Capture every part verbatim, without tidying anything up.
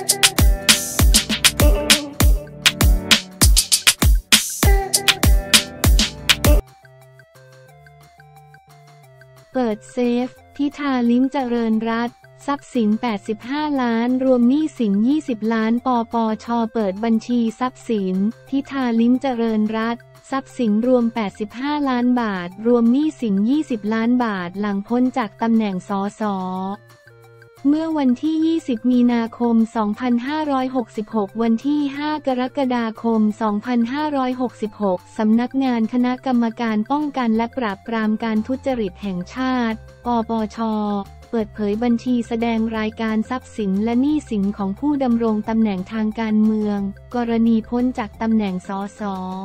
เปิดเซฟพิธาลิ้มเจริญรัตน์ทรัพย์สินแปดสิบห้าล้านรวมหนี้สินยี่สิบล้านปปช.เปิดบัญชีทรัพย์สินพิธาลิ้มเจริญรัตน์ทรัพย์สินรวมแปดสิบห้าล้านบาทรวมหนี้สินยี่สิบล้านบาทหลังพ้นจากตำแหน่งสสเมื่อวันที่ยี่สิบมีนาคมสองพันห้าร้อยหกสิบหกวันที่ห้ากรกฎาคมสองพันห้าร้อยหกสิบหกสำนักงานคณะกรรมการป้องกันและปราบปรามการทุจริตแห่งชาติปปช.เปิดเผยบัญชีแสดงรายการทรัพย์สินและหนี้สินของผู้ดำรงตำแหน่งทางการเมืองกรณีพ้นจากตำแหน่งสส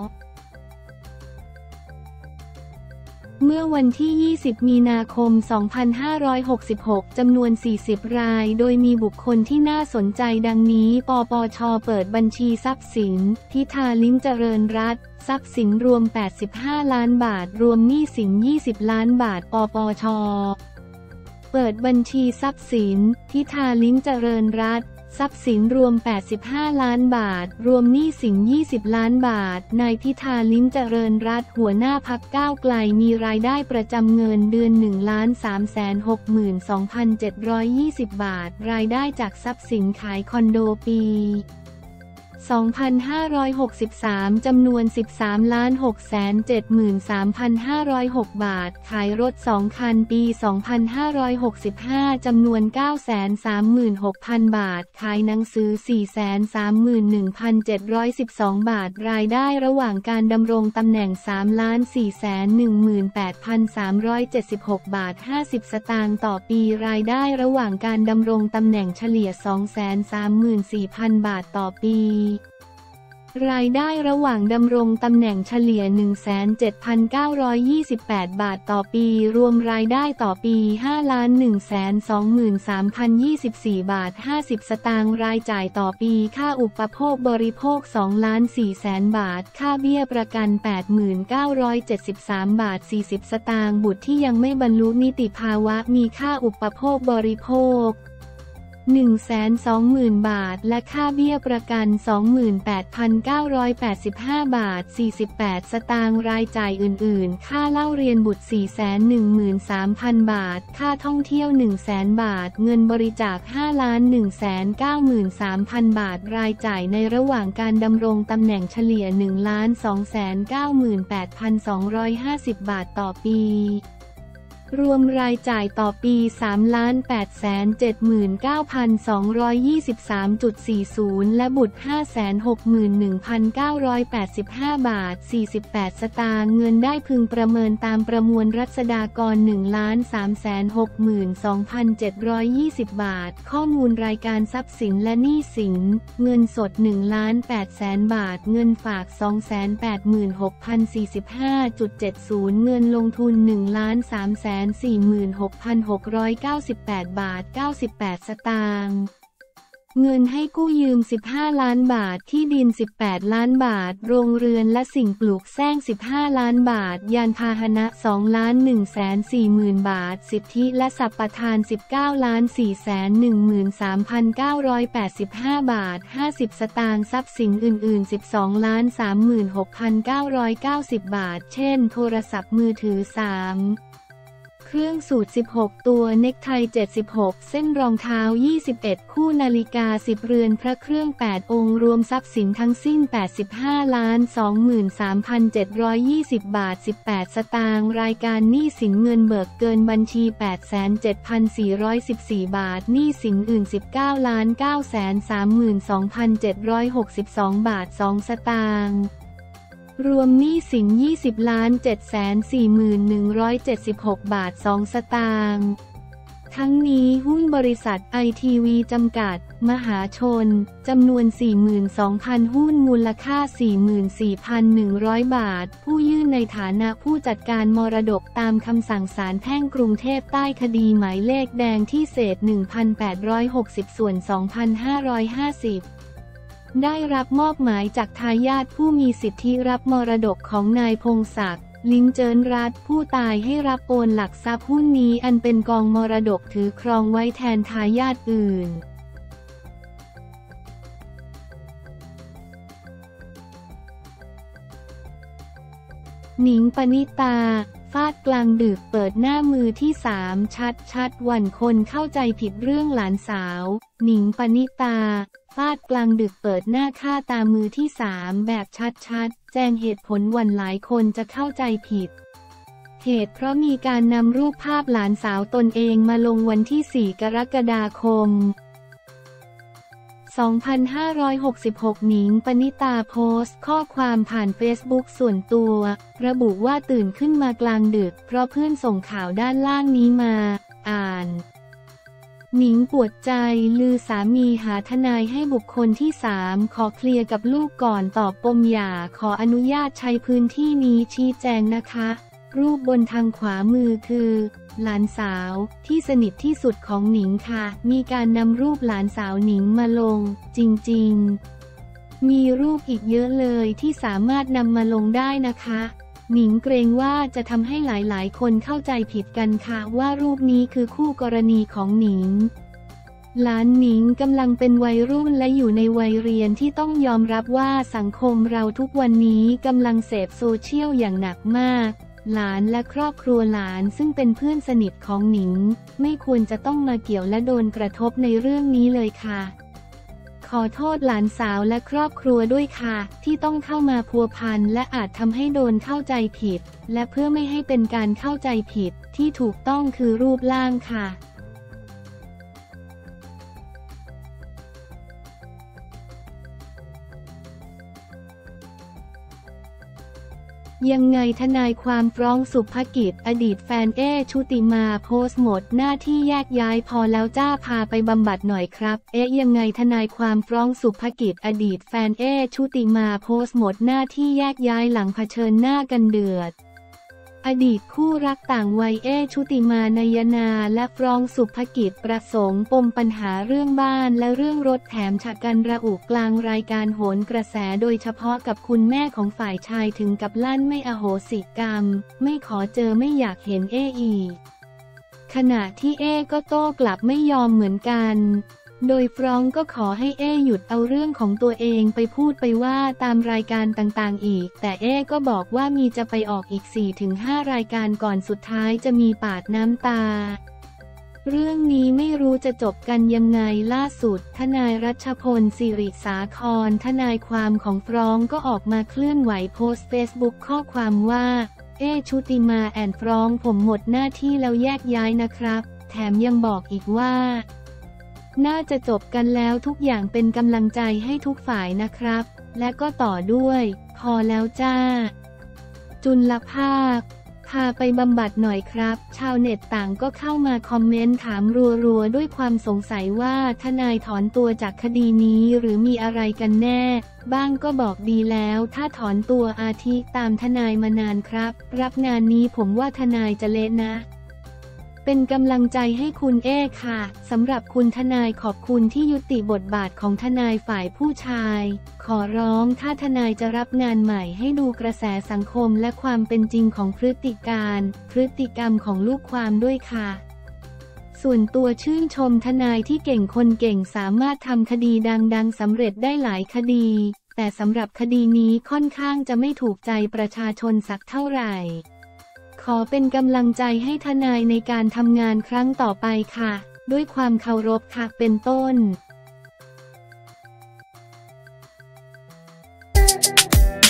เมื่อวันที่ยี่สิบมีนาคมสองพันห้าร้อยหกสิบหกจำนวนสี่สิบรายโดยมีบุคคลที่น่าสนใจดังนี้ปปช.เปิดบัญชีทรัพย์สินพิธาลิ้มเจริญรัตน์ทรัพย์สินรวมแปดสิบห้าล้านบาทรวมหนี้สินยี่สิบล้านบาทปปช.เปิดบัญชีทรัพย์สินพิธาลิ้มเจริญรัตน์ทรัพย์สินรวมแปดสิบห้าล้านบาทรวมหนี้สินยี่สิบล้านบาทนายพิธาลิ้มเจริญรัตน์หัวหน้าพรรคก้าวไกลมีรายได้ประจำเงินเดือน หนึ่งล้านสามแสนหกหมื่นสองพันเจ็ดร้อยยี่สิบ บาทรายได้จากทรัพย์สินขายคอนโดปีสองพันห้าร้อยหกสิบสามจำนวน สิบสามล้านหกแสนเจ็ดหมื่นสามพันห้าร้อยหก บาทขายรถสองคันปีสองพันห้าร้อยหกสิบห้าจำนวน เก้าแสนสามหมื่นหกพัน บาทขายหนังสือ สี่แสนสามหมื่นหนึ่งพันเจ็ดร้อยสิบสอง บาทรายได้ระหว่างการดำรงตำแหน่ง สามล้านสี่แสนหนึ่งหมื่นแปดพันสามร้อยเจ็ดสิบหก บาทห้าสิบสตางค์ต่อปีรายได้ระหว่างการดำรงตำแหน่งเฉลี่ย สองแสนสามหมื่นสี่พัน บาทต่อปีรายได้ระหว่างดำรงตำแหน่งเฉลี่ย หนึ่งแสนเจ็ดพันเก้าร้อยยี่สิบแปด บาทต่อปีรวมรายได้ต่อปี ห้าล้านหนึ่งแสนสองหมื่นสามพันยี่สิบสี่ บาทห้าสิบสตางค์รายจ่ายต่อปีค่าอุปโภคบริโภค สองล้านสี่แสน บาทค่าเบี้ยประกัน แปดหมื่นเก้าร้อยเจ็ดสิบสาม บาทสี่สิบสตางค์บุตรที่ยังไม่บรรลุนิติภาวะมีค่าอุปโภคบริโภคหนึ่งแสนสองหมื่น บาทและค่าเบี้ยประกัน สองหมื่นแปดพันเก้าร้อยแปดสิบห้า บาทสี่สิบแปดสตางค์รายจ่ายอื่นๆค่าเล่าเรียนบุตร สี่แสนหนึ่งหมื่นสามพัน บาทค่าท่องเที่ยว หนึ่งแสน บาทเงินบริจาค ห้าล้านหนึ่งแสนเก้าหมื่นสามพัน บาทรายจ่ายในระหว่างการดำรงตำแหน่งเฉลี่ย หนึ่งล้านสองแสนเก้าหมื่นแปดพันสองร้อยห้าสิบ บาทต่อปีรวมรายจ่ายต่อปี สามล้านแปดแสนเจ็ดหมื่นเก้าพันสองร้อยยี่สิบสามจุดสี่ศูนย์ และบุตร ห้าแสนหกหมื่นหนึ่งพันเก้าร้อยแปดสิบห้า บาทสี่สิบแปดสตางค์เงินได้พึงประเมินตามประมวลรัษฎากร หนึ่งล้านสามแสนหกหมื่นสองพันเจ็ดร้อยยี่สิบ บาทข้อมูลรายการทรัพย์สินและหนี้สินเงินสด หนึ่งล้านแปดแสน บาทเงินฝาก สองแสนแปดหมื่นหกพันสี่สิบห้าจุดเจ็ดศูนย์ เงินลงทุน หนึ่งล้านสามแสนสี่หมื่นหกพันหกร้อยเก้าสิบแปด บาทเก้าสิบแปดสตางค์เงินให้กู้ยืมสิบห้าล้านบาทที่ดินสิบแปดล้านบาทโรงเรือนและสิ่งปลูกสร้างสิบห้าล้านบาทยานพาหนะสองล้านหนึ่งแสนสี่หมื่นบาทสิทธิและสัปปทานสิบเก้าล้านสี่แสนหนึ่งหมื่นสามพันเก้าร้อยแปดสิบห้าบาทห้าสิบสตางค์ทรัพย์สินอื่นๆสิบสองล้านสามหมื่นหกพันเก้าร้อยเก้าสิบบาทเช่นโทรศัพท์มือถือสามเครื่องสูทสิบหกตัวเน็กไทเจ็ดสิบหกเส้นรองเท้ายี่สิบเอ็ดคู่นาฬิกาสิบเรือนพระเครื่องแปดองค์รวมทรัพย์สินทั้งสิ้นแปดสิบห้าล้านสองหมื่นสามพันเจ็ดร้อยยี่สิบบาทสิบแปดสตางค์รายการหนี้สินเงินเบิกเกินบัญชี แปดแสนเจ็ดพันสี่ร้อยสิบสี่ บาทหนี้สินอื่นสิบเก้าล้านเก้าแสนสามหมื่นสองพันเจ็ดร้อยหกสิบสองบาทสองสตางค์รวมหนี้สินยี่สิบล้านเจ็ดแสนสี่หมื่นหนึ่งร้อยเจ็ดสิบหกบาทสองสตางค์ทั้งนี้หุ้นบริษัทไอทีวีจำกัดมหาชนจำนวน สี่หมื่นสองพัน หุ้นมูลค่า สี่หมื่นสี่พันหนึ่งร้อย บาทผู้ยื่นในฐานะผู้จัดการมรดกตามคำสั่งศาลแพ่งกรุงเทพใต้คดีหมายเลขแดงที่เศษ หนึ่งพันแปดร้อยหกสิบ ส่วน สองพันห้าร้อยห้าสิบได้รับมอบหมายจากทายาทผู้มีสิทธิรับมรดกของนายพงศักดิ์ลิ้มเจิญรัตน์ผู้ตายให้รับโอนหลักทรัพย์หุ้นนี้อันเป็นกองมรดกถือครองไว้แทนทายาทอื่นหนิงปณิตาฟาดกลางดึกเปิดหน้ามือที่สามชัดชัดหวั่นคนเข้าใจผิดเรื่องหลานสาวหนิงปณิตาฟาดกลางดึกเปิดหน้าฆ่าตามือที่สามแบบชัดชัดแจ้งเหตุผลหวั่นหลายคนจะเข้าใจผิดเหตุเพราะมีการนำรูปภาพหลานสาวตนเองมาลงวันที่สี่กรกฎาคมสองพันห้าร้อยหกสิบหกหนิงปณิตาโพสต์ข้อความผ่านเฟซบุ๊กส่วนตัวระบุว่าตื่นขึ้นมากลางดึกเพราะเพื่อนส่งข่าวด้านล่างนี้มาอ่านหนิงปวดใจลือสามีหาทนายให้บุคคลที่สามขอเคลียร์กับลูกก่อนตอบปมหย่าขออนุญาตใช้พื้นที่นี้ชี้แจงนะคะรูปบนทางขวามือคือหลานสาวที่สนิทที่สุดของหนิงค่ะมีการนำรูปหลานสาวหนิงมาลงจริงๆมีรูปอีกเยอะเลยที่สามารถนำมาลงได้นะคะหนิงเกรงว่าจะทำให้หลายๆคนเข้าใจผิดกันค่ะว่ารูปนี้คือคู่กรณีของหนิงหลานหนิงกำลังเป็นวัยรุ่นและอยู่ในวัยเรียนที่ต้องยอมรับว่าสังคมเราทุกวันนี้กำลังเสพโซเชียลอย่างหนักมากหลานและครอบครัวหลานซึ่งเป็นเพื่อนสนิทของหนิงไม่ควรจะต้องมาเกี่ยวและโดนกระทบในเรื่องนี้เลยค่ะขอโทษหลานสาวและครอบครัวด้วยค่ะที่ต้องเข้ามาพัวพันและอาจทำให้โดนเข้าใจผิดและเพื่อไม่ให้เป็นการเข้าใจผิดที่ถูกต้องคือรูปร่างค่ะยังไงทนายความฟ้องสุภกิจอดีตแฟนเอชุติมาโพสต์หมดหน้าที่แยกย้ายพอแล้วจ้าพาไปบำบัดหน่อยครับเอ๊ะยังไงทนายความฟ้องสุภกิจอดีตแฟนเอชุติมาโพสต์หมดหน้าที่แยกย้ายหลังเผชิญหน้ากันเดือดอดีตคู่รักต่างวัยเอชุติมานายนาและฟรองสุภกิจประสงค์ปมปัญหาเรื่องบ้านและเรื่องรถแถมฉะกันระอุกลางรายการโหนกระแสโดยเฉพาะกับคุณแม่ของฝ่ายชายถึงกับลั่นไม่อโหสิกรรมไม่ขอเจอไม่อยากเห็นเออีกขณะที่เอก็โต้กลับไม่ยอมเหมือนกันโดยฟรองก์ก็ขอให้เอหยุดเอาเรื่องของตัวเองไปพูดไปว่าตามรายการต่างๆอีกแต่เอก็บอกว่ามีจะไปออกอีก สี่ถึงห้า รายการก่อนสุดท้ายจะมีปาดน้ำตาเรื่องนี้ไม่รู้จะจบกันยังไงล่าสุดทนายรัชพลสิริสาครทนายความของฟรองก์ก็ออกมาเคลื่อนไหวโพสต์เฟซบุ๊กข้อความว่าเอชุติมาแอนฟรองก์ผมหมดหน้าที่แล้วแยกย้ายนะครับแถมยังบอกอีกว่าน่าจะจบกันแล้วทุกอย่างเป็นกำลังใจให้ทุกฝ่ายนะครับและก็ต่อด้วยพอแล้วจ้าจุลภาคพาไปบำบัดหน่อยครับชาวเน็ตต่างก็เข้ามาคอมเมนต์ถามรัวๆด้วยความสงสัยว่าทนายถอนตัวจากคดีนี้หรือมีอะไรกันแน่บ้างก็บอกดีแล้วถ้าถอนตัวอาทิตามทนายมานานครับรับงานนี้ผมว่าทนายจะเละนะเป็นกำลังใจให้คุณเอค่ะสำหรับคุณทนายขอบคุณที่ยุติบทบาทของทนายฝ่ายผู้ชายขอร้องถ้าทนายจะรับงานใหม่ให้ดูกระแสสังคมและความเป็นจริงของพฤติการพฤติกรรมของลูกความด้วยค่ะส่วนตัวชื่นชมทนายที่เก่งคนเก่งสามารถทำคดีดังๆสำเร็จได้หลายคดีแต่สำหรับคดีนี้ค่อนข้างจะไม่ถูกใจประชาชนสักเท่าไหร่ขอเป็นกำลังใจให้ทนายในการทำงานครั้งต่อไปค่ะด้วยความเคารพค่ะเป็นต้น